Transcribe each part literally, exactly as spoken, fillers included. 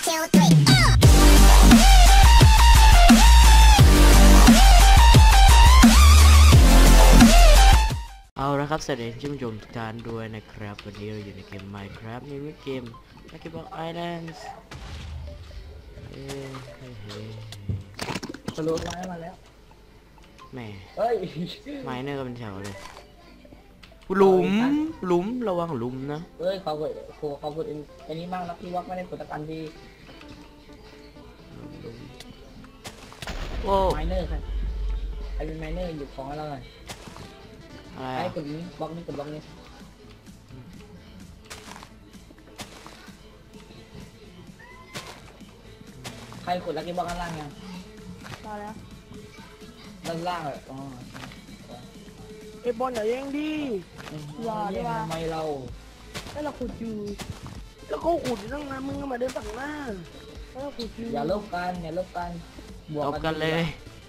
two three เอาละครับสวัสดีท่านผู้ชมทุกท่านด้วยนะครับวันนี้เราอยู่ในเกม Minecraft ในเกม Lucky Block Islands เฮ้ยเฮ้ยเฮ้ยทะลุไม้มาแล้วแหม่เฮ้ยไม้เนอร์ก็เป็นแถวเลยหลุมหลุมระวังหลุมนะเฮ้ยเขาเกิดโคเขาเกิดอันนี้มั่งแล้วพี่วักไม่ได้ผลตะกันดีโอ้ไมเนอร์ครับใครเป็นไมเนอร์อยู่ของเราหน่อยอะไรไอ้กดนี้บล็อกนี้กดบล็อกนี้ใครกดลักกี้บล็อกด้านล่างยังมาแล้วด้านล่างเลยอ๋อไอ้บอลอย่าแย่งดิรอได้ป่ะทำไมเราแล้วเราขุดอยู่แล้วก็ขุดตั้งนานมึงก็มาเดินตัดหน้าแล้วเราขุดอยู่อย่าลบกันอย่าลบกันบวกกันเลย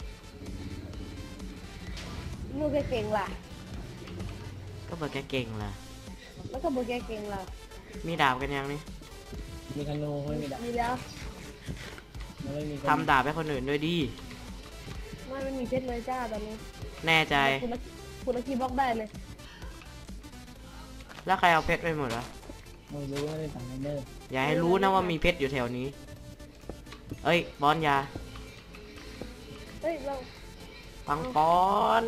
นูแกเก่งล่ะก็บอกแกเก่งล่ะแล้วก็บอกแกเก่งล่ะมีดาบกันยังนี่มีธนูไม่มีดาบมีแล้วทำดาบให้คนอื่นด้วยดิไม่ไม่มีเพชรเลยจ้าตอนนี้แน่ใจคุณลักกี้บล็อกได้เลยแล้วใครเอาเพชรไปหมดวะไม่รู้ไม่ได้สั่งไมเนอร์อย่าให้รู้นะว่ามีเพชรอยู่แถวนี้เอ้ยบอลยาเฮ้ยเราปังปอน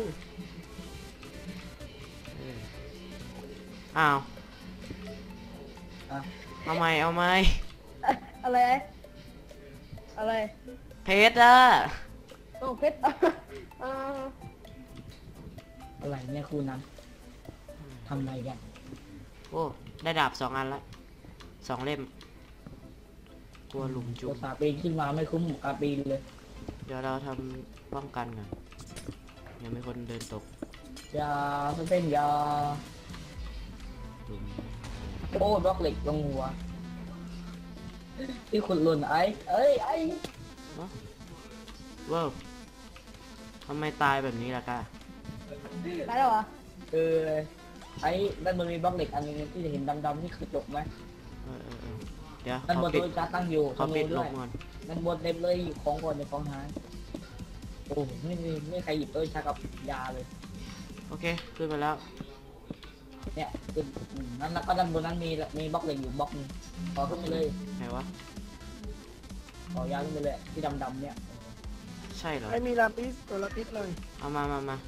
อ้าวเอาไหมเอาไหมอะไรอะไรเพชรอะโอ้เพชรอะไรเนี่ยคุณนั้นทำอะไรกันโอ้ได้ดาบสองอันละสองเล่มกลัวหลุมจุ่มตาปีนขึ้นมาไม่คุ้มตาปีนเลยเดี๋ยวเราทำป้องกันกันยังไม่คนเดินตกยาเป็นยาโอ้บล็อกเหล็กลงหัวที่ขุดหล่นไอ้เอ้ยไอ้ว้าวทำไมตายแบบนี้ล่ะก้าตายแล้วเหรอเออไอ้ด้านบนมีบล็อกเหล็กอันนึงที่เห็นดำๆนี่คือจบไหมเออเออเดี๋ยวด้านบนโดยการตั้งอยู่เขาปิดลงก่อนด้านบนเต็มเลยของก่อนในของหายโอ้ไม่มีไม่ใครหยิบตัวชากับยาเลยโอเคขึ้นไปแล้วเนี่ยคือนั้นแล้วก็ด้านบนนั้นมีมีบล็อกเหล็กอยู่บล็อกนึงขอขึ้นไปเลยไหนวะขอยาขึ้นไปเลยที่ดำๆเนี่ยใช่เหรอไอ้มีลาปิสตัวลาปิสเลยเอามามามา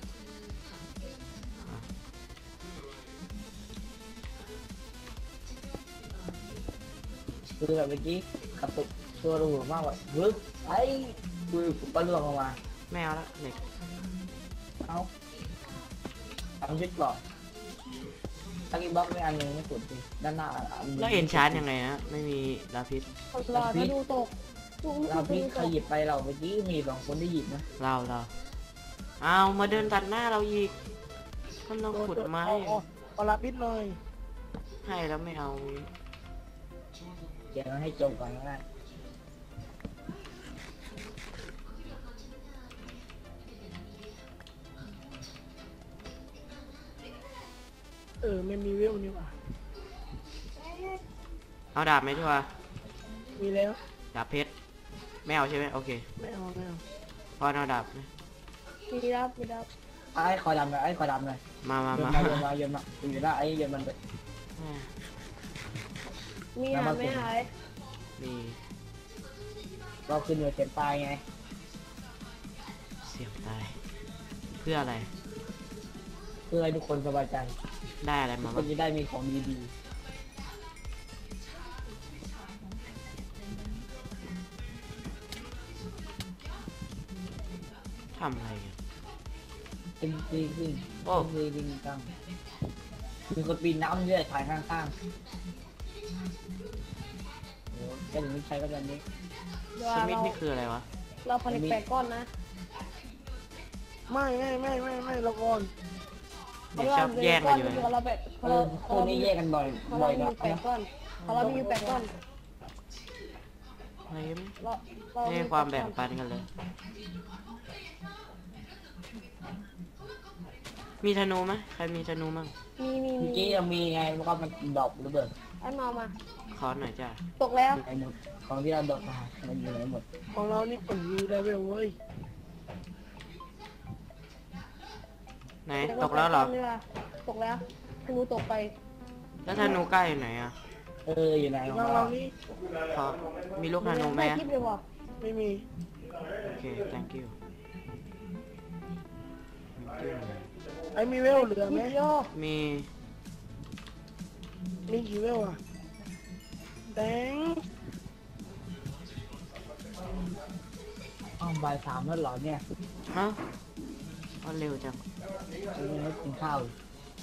คือแบบเมื่อกี้กระตุกตัวรูมากเลยรึไอ้คือปลาเรืองออกมาไม่เอาละเด็กเอาทำยึดก่อนตั้งอีบล็อกไม่อันนึงไม่สุดสิด้านหน้าแล้วเอ็นชาร์จยังไงนะไม่มีลาพิษรอถ้าดูตกลาพิษใครหยิบไปเราเมื่อกี้มีสองคนได้หยิบนะเราเราเอามาเดินตัดหน้าเราอีกก็ต้องขุดไม้เอาลาพิษเลยให้แล้วไม่เอาเดี๋ยวให้จบก่อนนะเออไม่มีเวลนี่ว่ะเอาดาบไหมทั่วมีแล้วดาบเพชรไม่เอาใช่ไหมโอเคไม่เอาไม่เอาพอเอาดาบไหมมีดาบมีดาบไอ้คอดำเลยไอ้คอดำเลยมามามาโยนมาโยนมาอยู่ได้ไอ้โยนมันไปมีหายไม่หายมีเราขึ้นอยู่เสียงตายไงเสียงตายเพื่ออะไรเพื่อให้ทุกคนสบายใจได้อะไรมาก็จะได้มีของดีๆทำอะไรกันจริงจริงจริงโอ้จริงจริงจังมีคนปีนน้ำด้วยถ่ายข้างๆโอ้แค่ถึงไม่ใช่ก็แบบนี้สมิธนี่คืออะไรวะเราผลิตแปดก้อนนะไม่ไม่ไม่ไม่ไม่เราก่อนเดี๋ยวชอบแยกกันอยู่เราแบบเราคนนี้แยกกันบ่อยบ่อยนะแปดก้อนเรามีแปดก้อนไม่ไม่ให้ความแบ่งปันกันเลยมีธนูไหมใครมีธนูมั่งมีมีเมื่อกี้ยังมีไงมันก็มันดอกหรือเปล่าไอ้มามาขอหน่อยจ้ะตกแล้วอยู่ไหนหมดของที่เราดอกมามันอยู่ไหนหมดของเรานี่ผลมีได้เว้ยเว้ยไหนตกแล้วเหรอตกแล้วธนูตกไปแล้วธนูใกล้อยู่ไหนอ่ะเอออยู่ไหนของของเราเรานี่ขอมีลูกธนูไหมได้อะคลิปเลยบอกไม่มีโอเค thank you ไอ้มีเวลเหลือไหมวิดีโอมีมีกี่เวลอ่ะแตงอ้าวบ่ายสามแล้วเหรอเนี่ยฮะว่าเร็วจังยังไม่กินข้าวอีก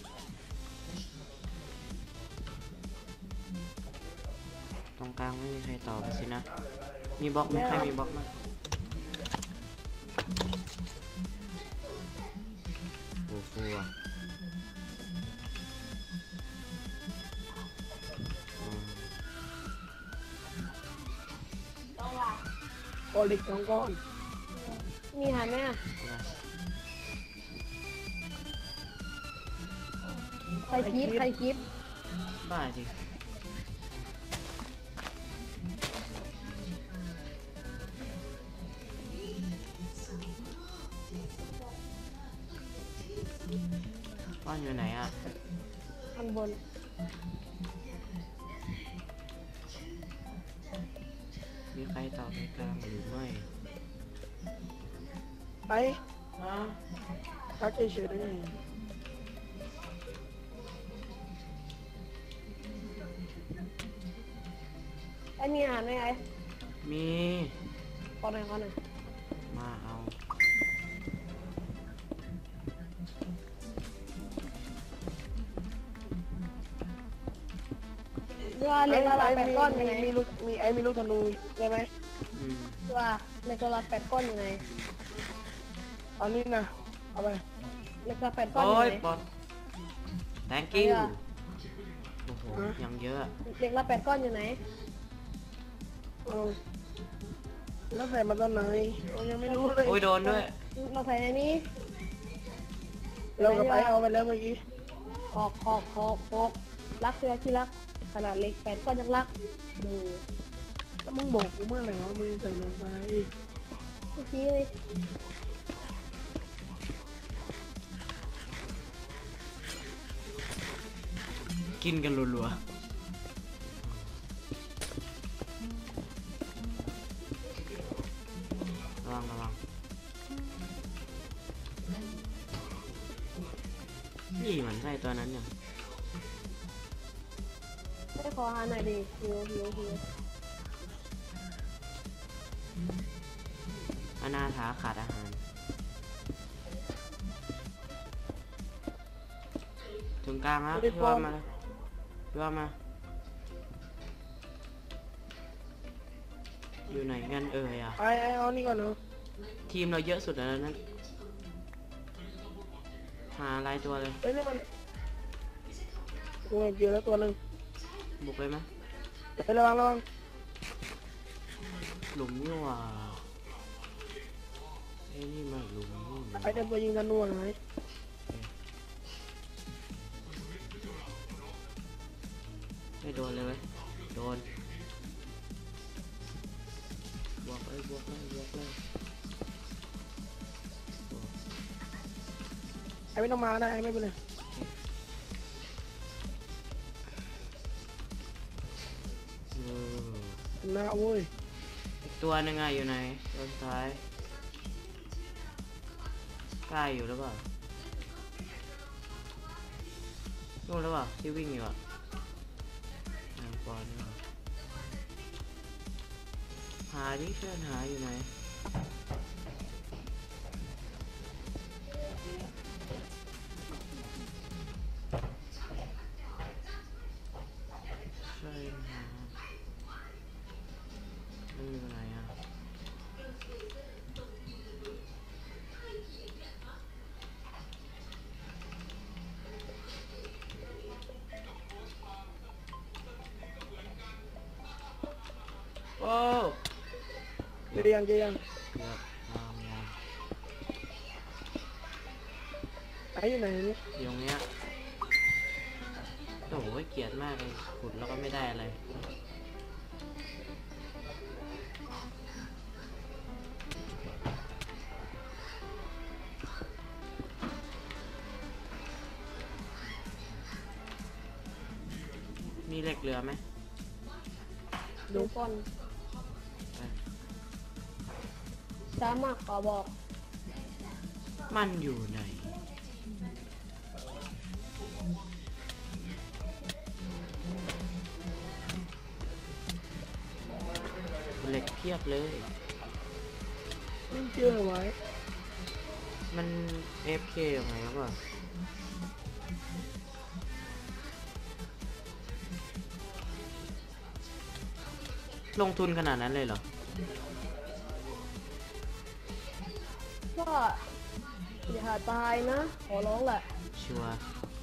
ตรงกลางไม่มีใครตอบสินะ มีบล็อกไหมใครมีบล็อกมั้งโอ้ฟูอ่ะอืมโอลิกสองก้อนมีหาไหมอะ ใครคลิปใครคลิปบ้าจริงบ้านอยู่ไหนอ่ะข้างบนมีใครตอบในกลางหรือไม่ไปพักเฉยๆได้ไงไอ้มีหาไหมไอ้มีขอหน่อยขอหน่อยมาเอาเรือเล็กละลายแปดก้อนยังไงมีลูกมีไอ้มีลูกธนูได้ไหมอืมเรือเล็กละลายแปดก้อนยังไงเอานี่นะเอาไปเล็กละแปดก้อนโอ้ยังยไงบอล thank you อะไรอะโอ้โหยังเยอะอะเล็กละแปดก้อนอยู่ไหนเอาแล้วใส่มาตอนไหนเรายังไม่รู้เลยโอ้ยโดนด้วยเราใส่ในนี้เรากับไปเอาไปแล้วเมื่อกี้ออกออกออกออกรักเรือที่รักขนาดเล็กแปดก้อนยังรักดูแล้วมึงบอกกูเมื่อไหร่ว่ามึงใส่ลงไปเมื่อกี้เลยกินกันรัวๆระวังระวังนี่เหมือนใช่ตัวนั้นเนี่ยไม่ขอหาหน่อยดิหิวหิวหิวอนาถาขาดอาหาร ถึงกลางแล้วพี่ว่ามาแล้วพี่ว่ามา อยู่ไหนกันเอ่ยอ่ะไอ้ไอ้เอานี่ก่อนเนาะทีมเราเยอะสุดแล้วนั้น หาลายตัวเลยเอ้ยนี่มันกูเจอแล้วตัวหนึ่งบุกเลยไหมเฮ้ยระวังระวังหลุมนี่หว่าไอ้นี่มันหลุมนี่หว่าไอ้เดินไปยิงธนูหน่อยไม่โดนเลยไหมโดน บวกเลยบวกเลยบวกเลยไอ้ไม่ต้องมานะไอ้ไม่เป็นไรเออนะโว้ยอีกตัวหนึงอะอยู่ไหนตัวสุดท้ายใกล้อยู่หรือเปล่านู่นหรือเปล่าที่วิ่งอยู่อะทางปอนนี่หว่าหาดิเพื่อนหาอยู่ไหนใช่หาไม่อยู่ไหนอะ โอ้เรียงเรียงเกือบวางวางไอ้อยู่ไหนนี่อยู่ตรงเนี้ยโอ้โหเกลียดมากเลยขุดแล้วก็ไม่ได้อะไรมีเหล็กเรือไหมดูก่อนช้ามากขอบอกมันอยู่ไหนเหล็กเพียบเลยไม่เจอไว้มัน เอฟ เค ยังไงวะลงทุนขนาดนั้นเลยเหรอก็อย่าตายนะขอร้องแหละชัวร์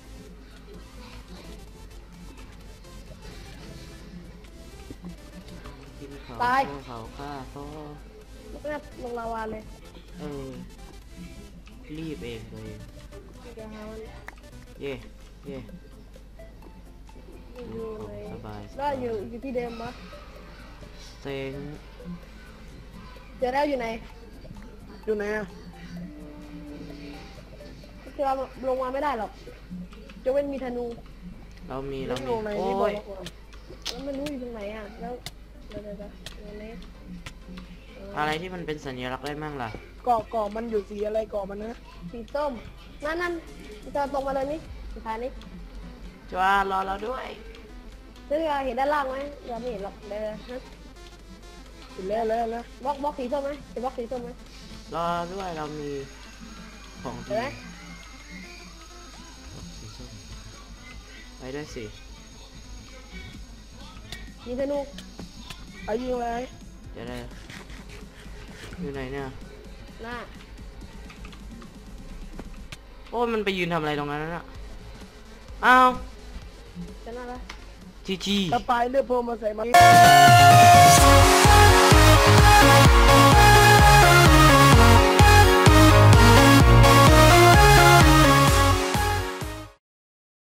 กินเขาพ่อเขาฆ่าพ่อไม่น่าลงลาวาเลยเออ รีบเองเลยจะหามันเย่เย่อยู่ไหนสบายก็อยู่อยู่ที่เดิมมะเซ็งเจอแล้วอยู่ไหนอยู่ไหนอะคือเราลงมาไม่ได้หรอกจะเว้นมีธนูเรามีเราไม่มีลงไหนโอ้นี่บอกยมาก่อนแล้วไม่รู้อยู่ตรงไหนอ่ะแล้วเดี๋ยวเดี๋ยวเดี๋ยวเดี๋ยวนี้เอออะไรที่มันเป็นสัญลักษณ์ได้มั่งล่ะเกาะเกาะมันอยู่สีอะไรเกาะมันนะสีส้มนั่นนั่นจะตรงมาเลยนี่สุดท้ายนี้จ้ารอเราด้วยซึ่งเห็นด้านล่างไหมเราไม่เห็นหรอกเดี๋ยวนะเห็นแล้วแล้วแล้วบล็อกบล็อกสีส้มไหมจะบล็อกสีส้มไหมรอด้วยเรามีของเห็ดีนไหมสีส้มไปด้วยสิมีธนูไอ้ยิงเลยเดี๋ยวได้อยู่ไหนเนี่ยหน้าโอ้ยมันไปยืนทำอะไรตรงนั้นน่ะอ้าวจะหน้าละจีจีถ้าไปเลือกพวกมาใส่มา